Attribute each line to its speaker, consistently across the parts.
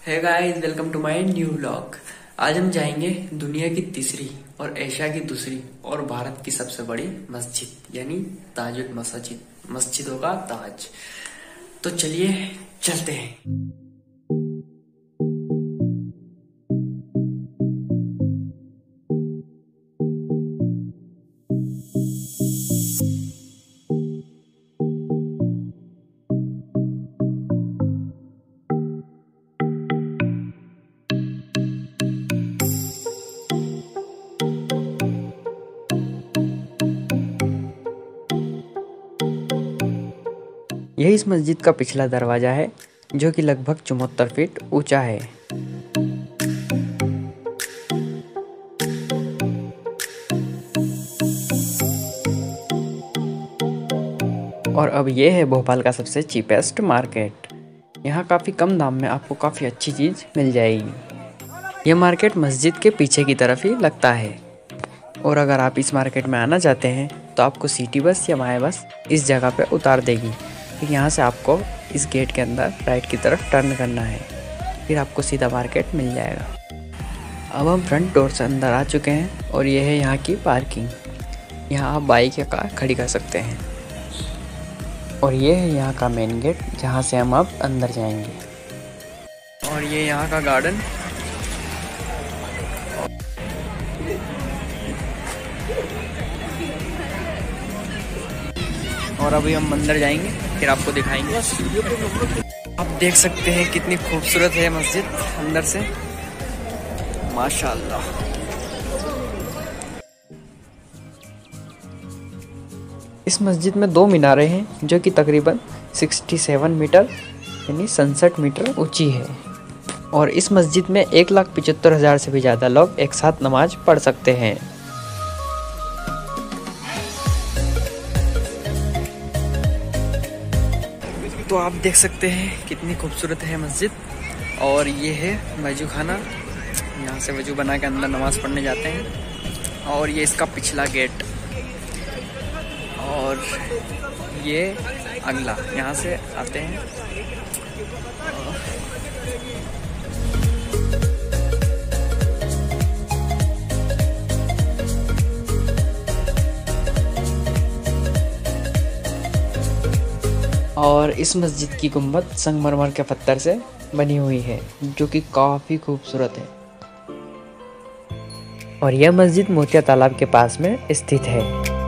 Speaker 1: Hey guys, welcome to my new vlog. आज हम जाएंगे दुनिया की तीसरी और एशिया की दूसरी और भारत की सबसे बड़ी मस्जिद यानी ताजुल मसाजिद, मस्जिदों का ताज। तो चलिए चलते हैं। यह इस मस्जिद का पिछला दरवाजा है जो कि लगभग 74 फीट ऊंचा है। और अब यह है भोपाल का सबसे चीपेस्ट मार्केट। यहाँ काफ़ी कम दाम में आपको काफ़ी अच्छी चीज़ मिल जाएगी। यह मार्केट मस्जिद के पीछे की तरफ ही लगता है। और अगर आप इस मार्केट में आना चाहते हैं तो आपको सिटी बस या माई बस इस जगह पे उतार देगी। फिर यहाँ से आपको इस गेट के अंदर राइट की तरफ टर्न करना है, फिर आपको सीधा मार्केट मिल जाएगा। अब हम फ्रंट डोर से अंदर आ चुके हैं और ये है यहाँ की पार्किंग। यहाँ आप बाइक या कार खड़ी कर सकते हैं। और ये है यहाँ का मेन गेट जहाँ से हम अब अंदर जाएंगे। और ये यहाँ का गार्डन। और अभी हम अंदर जाएंगे, फिर आपको दिखाएंगे। आप देख सकते हैं कितनी खूबसूरत है मस्जिद अंदर से, माशाल्लाह। इस मस्जिद में 2 मीनारें हैं जो कि तकरीबन 67 मीटर यानी 67 मीटर ऊंची है। और इस मस्जिद में 1,75,000 से भी ज़्यादा लोग एक साथ नमाज पढ़ सकते हैं। तो आप देख सकते हैं कितनी खूबसूरत है मस्जिद। और ये है वजू खाना, यहाँ से वजू बना के अंदर नमाज़ पढ़ने जाते हैं। और ये इसका पिछला गेट। और ये अगला, यहाँ से आते हैं। और इस मस्जिद की गुम्बद संगमरमर के पत्थर से बनी हुई है जो कि काफ़ी खूबसूरत है। और यह मस्जिद मोतिया तालाब के पास में स्थित है।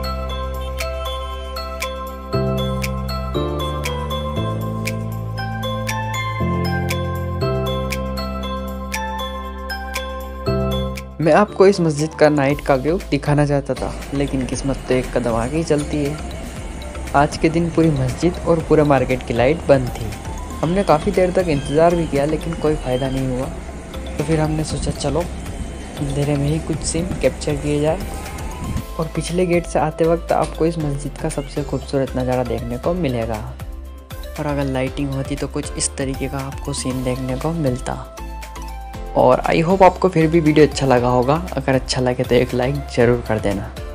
Speaker 1: मैं आपको इस मस्जिद का नाइट का व्यू दिखाना चाहता था, लेकिन किस्मत तो एक कदम आगे ही चलती है। आज के दिन पूरी मस्जिद और पूरा मार्केट की लाइट बंद थी। हमने काफ़ी देर तक इंतज़ार भी किया लेकिन कोई फ़ायदा नहीं हुआ। तो फिर हमने सोचा चलो अंधेरे में ही कुछ सीन कैप्चर किए जाए। और पिछले गेट से आते वक्त आपको इस मस्जिद का सबसे खूबसूरत नज़ारा देखने को मिलेगा। और अगर लाइटिंग होती तो कुछ इस तरीके का आपको सीन देखने को मिलता। और आई होप आपको फिर भी वीडियो अच्छा लगा होगा। अगर अच्छा लगे तो एक लाइक ज़रूर कर देना।